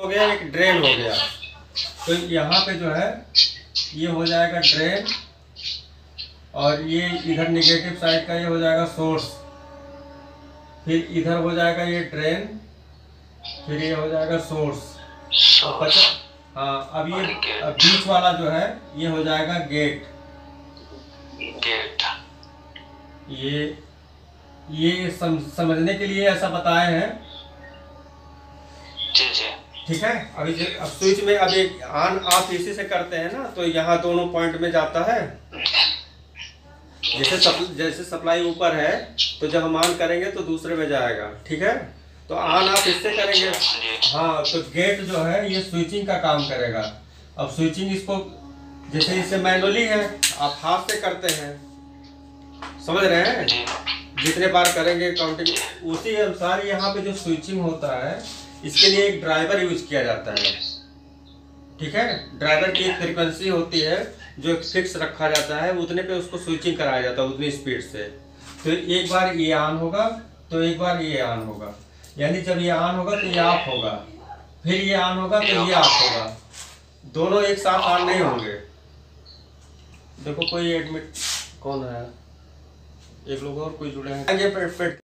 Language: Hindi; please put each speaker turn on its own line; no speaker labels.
गया, एक ड्रेन हो गया। तो यहाँ पे जो है ये हो जाएगा ड्रेन, और ये इधर निगेटिव साइड का ये हो जाएगा सोर्स, फिर इधर हो जाएगा ये ड्रेन, फिर ये हो जाएगा सोर्स। हाँ, अब ये बीच वाला जो है ये हो जाएगा गेट। ये समझने के लिए ऐसा बताए हैं। ठीक है। अब स्विच में अब एक ऑन ऑफ इसी से करते हैं ना, तो यहाँ दोनों पॉइंट में जाता है। जैसे सप्लाई ऊपर है तो जब हम ऑन करेंगे तो दूसरे में जाएगा। ठीक है। तो ऑन ऑफ इससे करेंगे। हाँ, तो गेट जो है ये स्विचिंग का काम करेगा। अब स्विचिंग इसको जैसे इसे मैनुअली है, आप हाथ से करते हैं, समझ रहे हैं, जितने बार करेंगे काउंटिंग उसी अनुसार। यहाँ पे जो स्विचिंग होता है इसके लिए एक ड्राइवर यूज किया जाता है। ठीक है। ड्राइवर की एक फ्रीक्वेंसी होती है जो फिक्स रखा जाता है, उतने पे उसको स्विचिंग कराया जाता है उतनी स्पीड से। तो एक बार ये ऑन होगा तो एक बार ये ऑन होगा, यानी जब ये ऑन होगा तो ये ऑफ होगा, फिर ये ऑन होगा तो ये ऑफ होगा। दोनों एक साथ ऑन नहीं होंगे। देखो कोई एडमिट कौन है, एक लोग और कोई जुड़े हैं।